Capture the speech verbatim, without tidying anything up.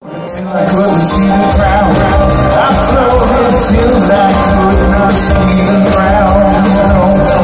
Till I couldn't see the ground. I floated till I could not see the ground.